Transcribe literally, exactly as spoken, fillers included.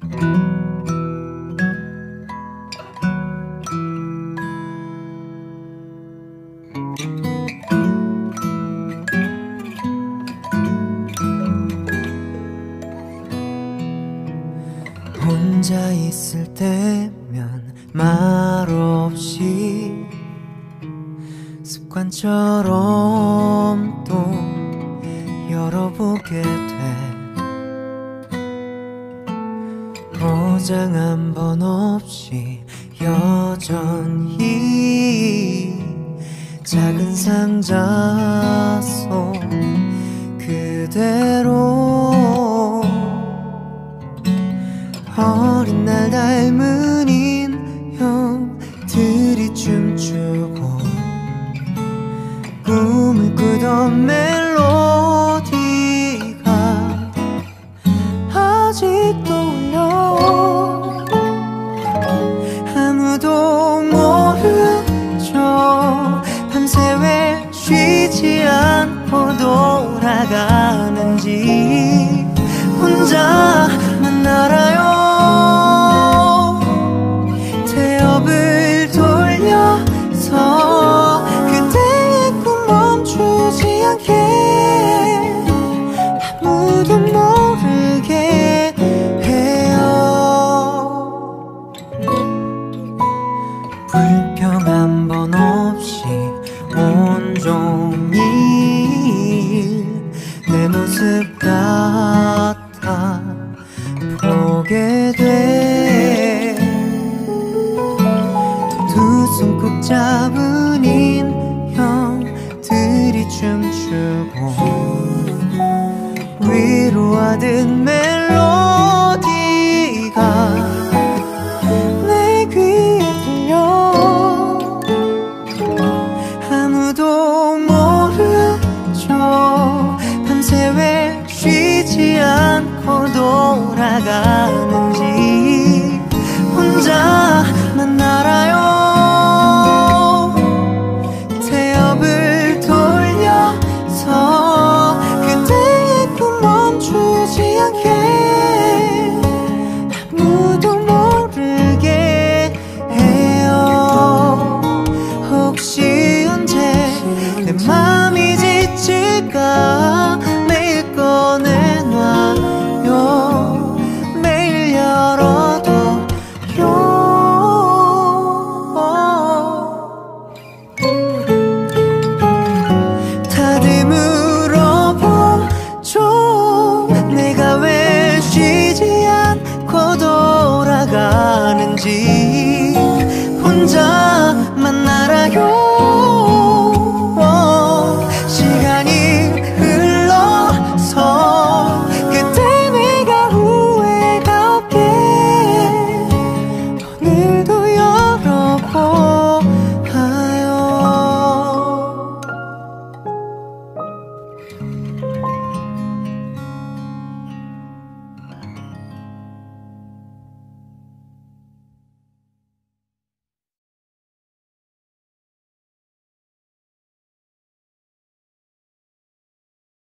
혼자 있을 때면 말없이 습관처럼 또 열어보게 돼. 포장 한 번 없이 여전히 작은 상자 속 그대로 어린 날 닮은 인형들이 춤추고 꿈을 꾸던 멜로디가 아직도 울려. 아무도 모르죠 밤새 왜 쉬지 않고 돌아가는지 혼자만 알아요. 태엽을 돌려서 그대의 꿈 멈추지 않게 아무도 모르게 해요. 불평 한 번 없이 온종일 내 모습 같아 보게 돼. 두 손 꼭 잡은 인형들이 춤추고 위로하듯 멜로디가 내 귀에 들려. 아무도 모르죠 밤새 왜 쉬지 않고 돌아가는지 혼자